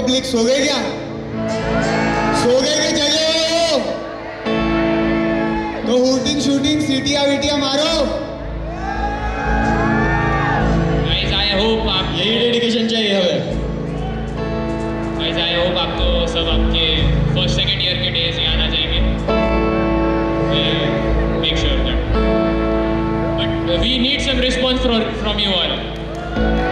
Public so गए क्या? सो गए कि जगे हो? तो हूटिंग शूटिंग सीटिया वीटिया मारो। गाइस आई होप आप यही डेडिकेशन चाहिए हमें। गाइस आई होप आपको सब आपके फर्स्ट सेकंड ईयर के डेज याद आ जाएंगे। Make sure that, but we need some response from you all.